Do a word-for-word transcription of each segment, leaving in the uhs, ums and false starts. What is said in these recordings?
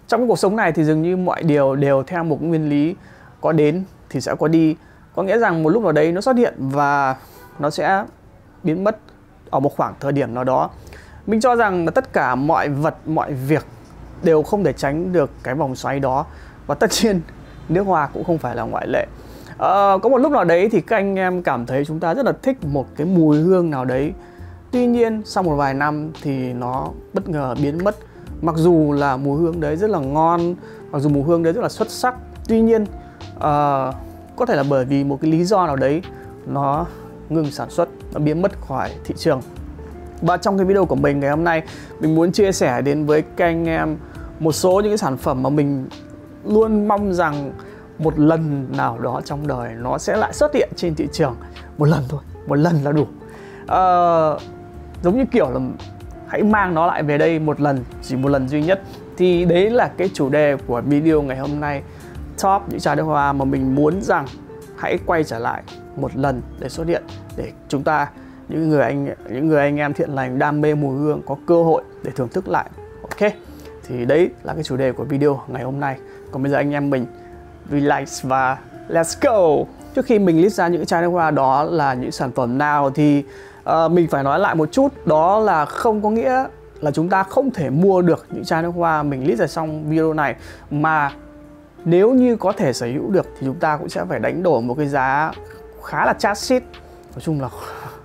Trong cái cuộc sống này thì dường như mọi điều đều theo một nguyên lý, có đến thì sẽ có đi. Có nghĩa rằng một lúc nào đấy nó xuất hiện và nó sẽ biến mất ở một khoảng thời điểm nào đó. Mình cho rằng là tất cả mọi vật, mọi việc đều không thể tránh được cái vòng xoáy đó. Và tất nhiên nước hoa cũng không phải là ngoại lệ. Ờ, có một lúc nào đấy thì các anh em cảm thấy chúng ta rất là thích một cái mùi hương nào đấy. Tuy nhiên sau một vài năm thì nó bất ngờ biến mất. Mặc dù là mùi hương đấy rất là ngon, mặc dù mùi hương đấy rất là xuất sắc. Tuy nhiên uh, có thể là bởi vì một cái lý do nào đấy nó ngừng sản xuất, nó biến mất khỏi thị trường. Và trong cái video của mình ngày hôm nay, mình muốn chia sẻ đến với các anh em một số những cái sản phẩm mà mình luôn mong rằng một lần nào đó trong đời nó sẽ lại xuất hiện trên thị trường. Một lần thôi, một lần là đủ. uh, Giống như kiểu là hãy mang nó lại về đây một lần, chỉ một lần duy nhất. Thì đấy là cái chủ đề của video ngày hôm nay. Top những chai nước hoa mà mình muốn rằng hãy quay trở lại một lần để xuất hiện, để chúng ta, những người anh những người anh em thiện lành đam mê mùi hương có cơ hội để thưởng thức lại. Ok, thì đấy là cái chủ đề của video ngày hôm nay. Còn bây giờ anh em mình relax và let's go. Trước khi mình list ra những chai nước hoa đó là những sản phẩm nào thì uh, mình phải nói lại một chút. Đó là không có nghĩa là chúng ta không thể mua được những chai nước hoa mình list ra trong video này, mà nếu như có thể sở hữu được thì chúng ta cũng sẽ phải đánh đổi một cái giá khá là chát xít. Nói chung là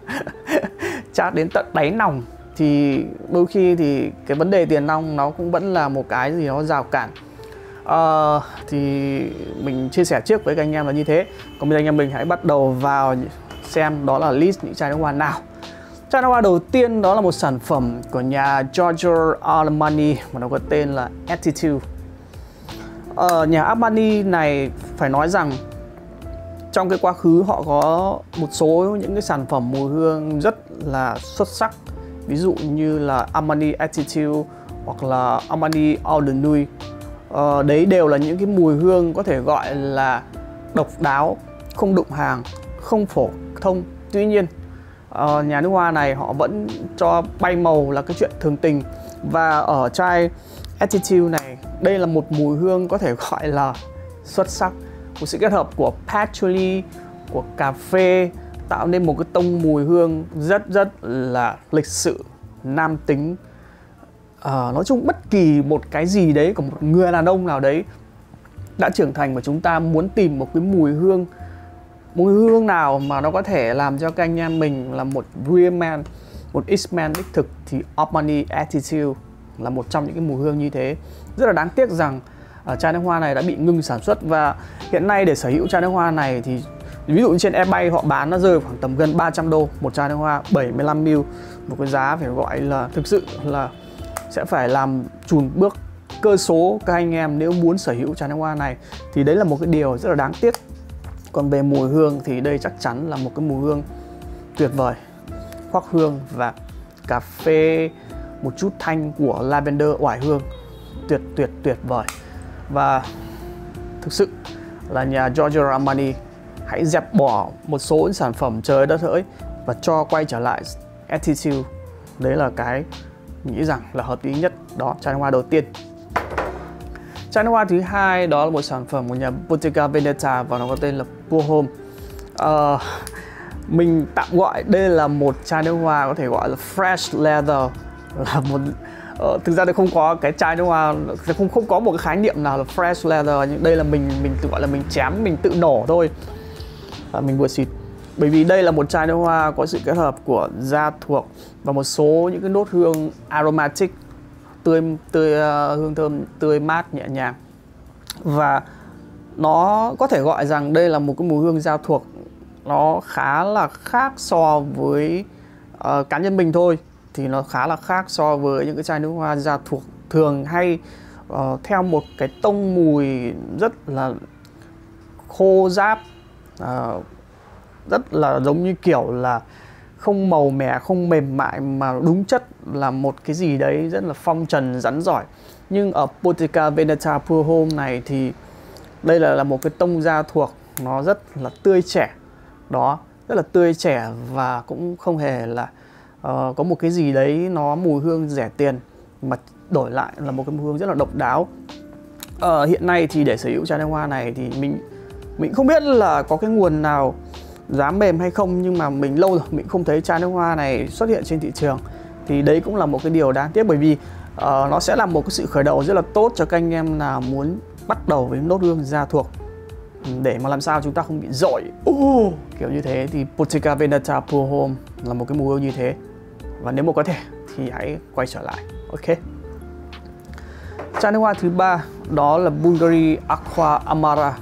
chát đến tận đáy nòng. Thì đôi khi thì cái vấn đề tiền nong nó cũng vẫn là một cái gì đó rào cản. Uh, thì mình chia sẻ trước với các anh em là như thế. Còn bây giờ anh em mình hãy bắt đầu vào xem đó là list những chai nước hoa nào. Chai nước hoa đầu tiên đó là một sản phẩm của nhà Giorgio Armani mà nó có tên là Attitude. uh, Nhà Armani này phải nói rằng trong cái quá khứ họ có một số những cái sản phẩm mùi hương rất là xuất sắc. Ví dụ như là Armani Attitude hoặc là Armani Eau de Nuit. Ờ, đấy đều là những cái mùi hương có thể gọi là độc đáo, không đụng hàng, không phổ thông. Tuy nhiên uh, nhà nước hoa này họ vẫn cho bay màu là cái chuyện thường tình. Và ở chai Attitude này, đây là một mùi hương có thể gọi là xuất sắc. Một sự kết hợp của patchouli, của cà phê tạo nên một cái tông mùi hương rất rất là lịch sự, nam tính. À, nói chung bất kỳ một cái gì đấy của một người đàn ông nào đấy đã trưởng thành mà chúng ta muốn tìm một cái mùi hương mùi hương nào mà nó có thể làm cho các anh em mình là một real man, một X-man đích thực, thì Armani Attitude là một trong những cái mùi hương như thế. Rất là đáng tiếc rằng uh, chai nước hoa này đã bị ngưng sản xuất. Và hiện nay để sở hữu chai nước hoa này thì ví dụ như trên eBay họ bán nó rơi khoảng tầm gần ba trăm đô một chai nước hoa bảy mươi lăm mi li lít. Một cái giá phải gọi là thực sự là sẽ phải làm chùn bước cơ số các anh em nếu muốn sở hữu chai nước hoa này. Thì đấy là một cái điều rất là đáng tiếc. Còn về mùi hương thì đây chắc chắn là một cái mùi hương tuyệt vời. Hoắc hương và cà phê, một chút thanh của lavender, oải hương, tuyệt tuyệt tuyệt vời. Và thực sự là nhà Giorgio Armani hãy dẹp bỏ một số sản phẩm trời đất hỡi và cho quay trở lại Attitude. Đấy là cái mình nghĩ rằng là hợp lý nhất. Đó, chai nước hoa đầu tiên. Chai nước hoa thứ hai đó là một sản phẩm của nhà Bottega Veneta và nó có tên là Pure Homme. uh, Mình tạm gọi đây là một chai nước hoa có thể gọi là fresh leather. Là một uh, thực ra thì không có cái chai nước hoa, không không có một cái khái niệm nào là fresh leather, nhưng đây là mình mình tự gọi là mình chém, mình tự nổ thôi. uh, Mình vừa xịt. Bởi vì đây là một chai nước hoa có sự kết hợp của da thuộc và một số những cái nốt hương aromatic, tươi tươi uh, hương thơm tươi mát nhẹ nhàng. Và nó có thể gọi rằng đây là một cái mùi hương da thuộc nó khá là khác so với uh, cá nhân mình thôi, thì nó khá là khác so với những cái chai nước hoa da thuộc thường hay uh, theo một cái tông mùi rất là khô ráp, uh, rất là giống như kiểu là không màu mè, không mềm mại, mà đúng chất là một cái gì đấy rất là phong trần, rắn giỏi. Nhưng ở Bottega Veneta Pure Homme này thì đây là, là một cái tông da thuộc nó rất là tươi trẻ. Đó, rất là tươi trẻ và cũng không hề là uh, có một cái gì đấy nó mùi hương rẻ tiền, mà đổi lại là một cái mùi hương rất là độc đáo. uh, hiện nay thì để sở hữu chai nước hoa này thì mình mình không biết là có cái nguồn nào giá mềm hay không, nhưng mà mình lâu rồi mình không thấy chai nước hoa này xuất hiện trên thị trường. Thì đấy cũng là một cái điều đáng tiếc, bởi vì uh, nó sẽ là một cái sự khởi đầu rất là tốt cho các anh em nào muốn bắt đầu với nốt hương da thuộc, để mà làm sao chúng ta không bị dội uh, kiểu như thế. Thì Bottega Veneta Pure Home là một cái mùi hương như thế, và nếu mà có thể thì hãy quay trở lại. Ok. Chai nước hoa thứ ba đó là Bulgari Aqua Amara.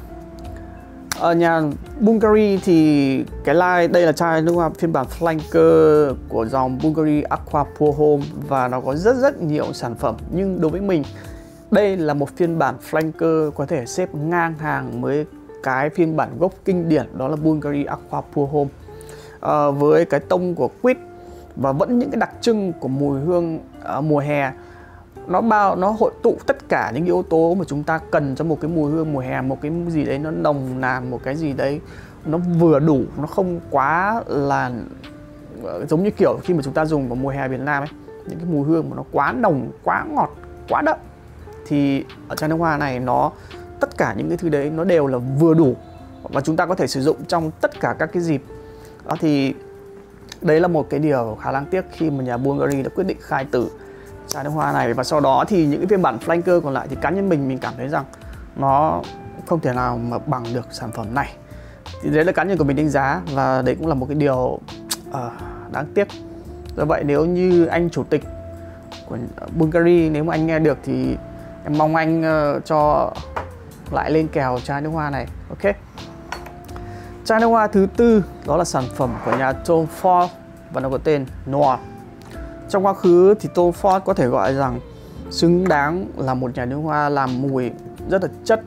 Ở nhà Bulgari thì cái line đây là chai nước hoa phiên bản flanker của dòng Bulgari Aqua Pure Home, và nó có rất rất nhiều sản phẩm, nhưng đối với mình đây là một phiên bản flanker có thể xếp ngang hàng với cái phiên bản gốc kinh điển, đó là Bulgari Aqua Pure Home, à, với cái tông của quýt và vẫn những cái đặc trưng của mùi hương uh, mùa hè. Nó bao nó hội tụ tất cả những yếu tố mà chúng ta cần cho một cái mùi hương mùa hè, một cái gì đấy nó nồng nàn, một cái gì đấy nó vừa đủ, nó không quá là giống như kiểu khi mà chúng ta dùng vào mùa hè Việt Nam ấy, những cái mùi hương mà nó quá nồng, quá ngọt, quá đậm. Thì ở chai nước hoa này nó tất cả những cái thứ đấy nó đều là vừa đủ, và chúng ta có thể sử dụng trong tất cả các cái dịp. Đó thì đấy là một cái điều khá đáng tiếc khi mà nhà Bulgari đã quyết định khai tử chai nước hoa này. Và sau đó thì những cái phiên bản flanker còn lại thì cá nhân mình mình cảm thấy rằng nó không thể nào mà bằng được sản phẩm này. Thì đấy là cá nhân của mình đánh giá, và đấy cũng là một cái điều uh, đáng tiếc. Do vậy nếu như anh chủ tịch của Bulgari, nếu mà anh nghe được thì em mong anh uh, cho lại lên kèo chai nước hoa này. Ok. Chai nước hoa thứ tư đó là sản phẩm của nhà Tom Ford và nó có tên Noir. Trong quá khứ thì Tom Ford có thể gọi rằng xứng đáng là một nhà nước hoa làm mùi rất là chất,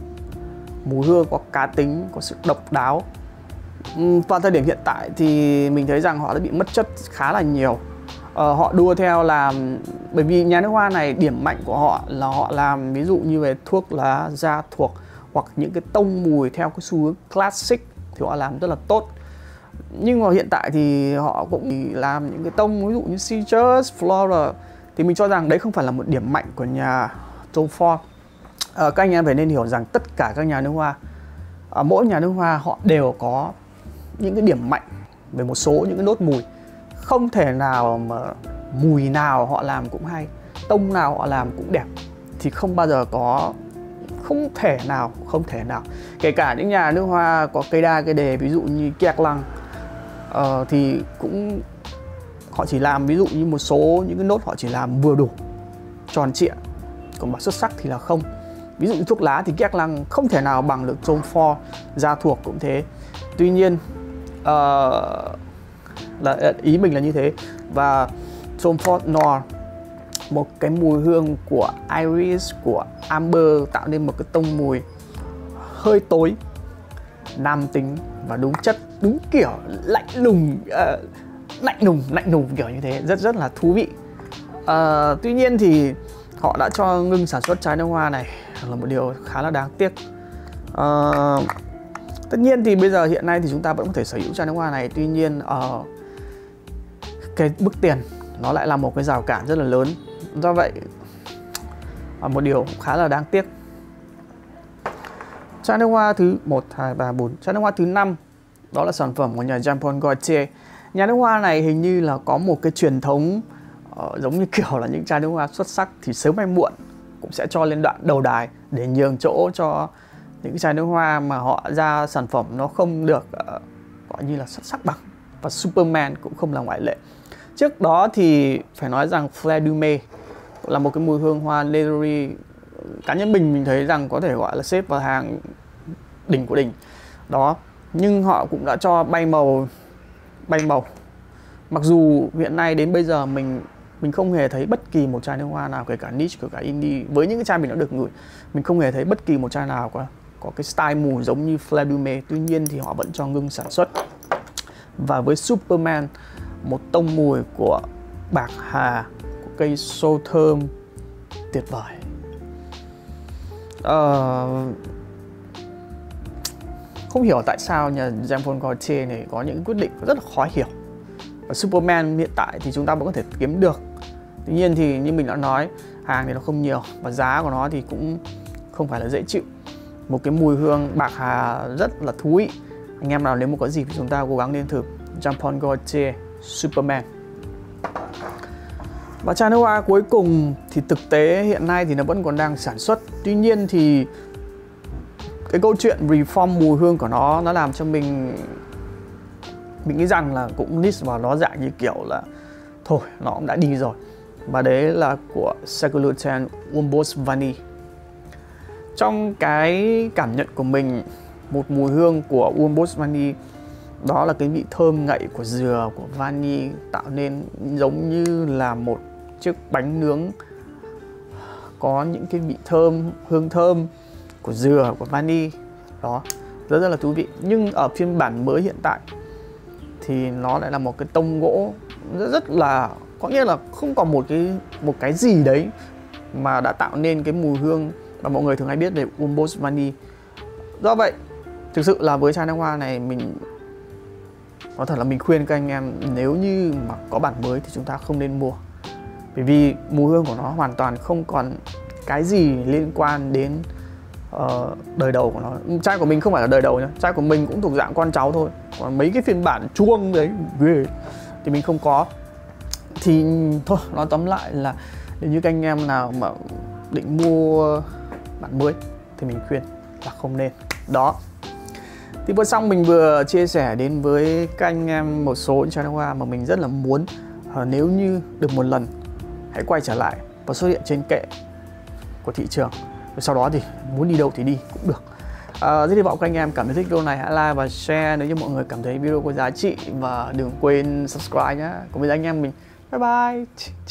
mùi hương có cá tính, có sự độc đáo. Vào thời điểm hiện tại thì mình thấy rằng họ đã bị mất chất khá là nhiều. Ờ, họ đua theo làm, bởi vì nhà nước hoa này điểm mạnh của họ là họ làm ví dụ như về thuốc lá da thuộc hoặc những cái tông mùi theo cái xu hướng classic thì họ làm rất là tốt. Nhưng mà hiện tại thì họ cũng làm những cái tông ví dụ như citrus, floral, thì mình cho rằng đấy không phải là một điểm mạnh của nhà Tom Ford. À, các anh em phải nên hiểu rằng tất cả các nhà nước hoa, à, mỗi nhà nước hoa họ đều có những cái điểm mạnh về một số những cái nốt mùi. Không thể nào mà mùi nào họ làm cũng hay, tông nào họ làm cũng đẹp, thì không bao giờ có, không thể nào, không thể nào. Kể cả những nhà nước hoa có cây đa cây đề ví dụ như Guerlain, uh, thì cũng họ chỉ làm ví dụ như một số những cái nốt họ chỉ làm vừa đủ, tròn trịa, còn bảo xuất sắc thì là không. Ví dụ như thuốc lá thì Guerlain không thể nào bằng được Tom Ford, da thuộc cũng thế. Tuy nhiên uh, là ý mình là như thế. Và Tom Ford Noir, một cái mùi hương của iris, của amber, tạo nên một cái tông mùi hơi tối, nam tính và đúng chất, đúng kiểu lạnh lùng, uh, lạnh lùng, lạnh lùng kiểu như thế, rất rất là thú vị. Uh, tuy nhiên thì họ đã cho ngưng sản xuất chai nước hoa này, là một điều khá là đáng tiếc. Uh, tất nhiên thì bây giờ hiện nay thì chúng ta vẫn có thể sở hữu chai nước hoa này, tuy nhiên uh, cái mức tiền nó lại là một cái rào cản rất là lớn. Do vậy là một điều khá là đáng tiếc. Chai nước hoa thứ một, hai, ba, bốn. Chai nước hoa thứ năm đó là sản phẩm của nhà Jean Paul Gaultier. Nhà nước hoa này hình như là có một cái truyền thống uh, giống như kiểu là những chai nước hoa xuất sắc thì sớm hay muộn cũng sẽ cho lên đoạn đầu đài để nhường chỗ cho những cái chai nước hoa mà họ ra sản phẩm nó không được uh, gọi như là xuất sắc bằng. Và Superman cũng không là ngoại lệ. Trước đó thì phải nói rằng Fleur du Mai là một cái mùi hương hoa leathery, cá nhân mình mình thấy rằng có thể gọi là xếp vào hàng đỉnh của đỉnh đó. Nhưng họ cũng đã cho bay màu, bay màu. Mặc dù hiện nay đến bây giờ mình mình không hề thấy bất kỳ một chai nước hoa nào, kể cả niche, kể cả indie, với những cái chai mình đã được ngửi, mình không hề thấy bất kỳ một chai nào có, có cái style mùi giống như Fleur du Mai. Tuy nhiên thì họ vẫn cho ngưng sản xuất. Và với Superman, một tông mùi của bạc hà, của cây xô thơm tuyệt vời. Uh, không hiểu tại sao nhà Jean Paul Gaultier này có những quyết định rất là khó hiểu. Và Superman hiện tại thì chúng ta vẫn có thể kiếm được. Tuy nhiên thì như mình đã nói, hàng thì nó không nhiều và giá của nó thì cũng không phải là dễ chịu. Một cái mùi hương bạc hà rất là thú vị. Anh em nào nếu mà có dịp thì chúng ta cố gắng nên thử Jean Paul Gaultier Superman. Và chai nước hoa cuối cùng thì thực tế hiện nay thì nó vẫn còn đang sản xuất. Tuy nhiên thì cái câu chuyện reform mùi hương của nó nó làm cho mình mình nghĩ rằng là cũng list vào nó dạng như kiểu là thôi nó cũng đã đi rồi. Và đấy là của Ségolène Umbos Vanille. Trong cái cảm nhận của mình, một mùi hương của Umbos Vanille đó là cái vị thơm ngậy của dừa, của vani, tạo nên giống như là một chiếc bánh nướng có những cái vị thơm, hương thơm của dừa, của vani. Đó, rất rất là thú vị. Nhưng ở phiên bản mới hiện tại thì nó lại là một cái tông gỗ rất rất là, có nghĩa là không còn một cái một cái gì đấy mà đã tạo nên cái mùi hương mà mọi người thường hay biết về Umbos Vanille. Do vậy, thực sự là với chai nước hoa này mình nói thật là mình khuyên các anh em nếu như mà có bản mới thì chúng ta không nên mua. Bởi vì mùi hương của nó hoàn toàn không còn cái gì liên quan đến uh, đời đầu của nó. Chai của mình không phải là đời đầu nhá, chai của mình cũng thuộc dạng con cháu thôi. Còn mấy cái phiên bản chuông đấy ghê thì mình không có. Thì thôi, nói tóm lại là nếu như các anh em nào mà định mua bản mới thì mình khuyên là không nên. Đó. Thì vừa xong mình vừa chia sẻ đến với các anh em một số chai nước hoa mà mình rất là muốn uh, nếu như được một lần hãy quay trở lại và xuất hiện trên kệ của thị trường. Và sau đó thì muốn đi đâu thì đi cũng được. À, rất hy vọng các anh em cảm thấy thích video này, hãy like và share nếu như mọi người cảm thấy video có giá trị. Và đừng quên subscribe nhé. Còn bây giờ anh em mình bye bye.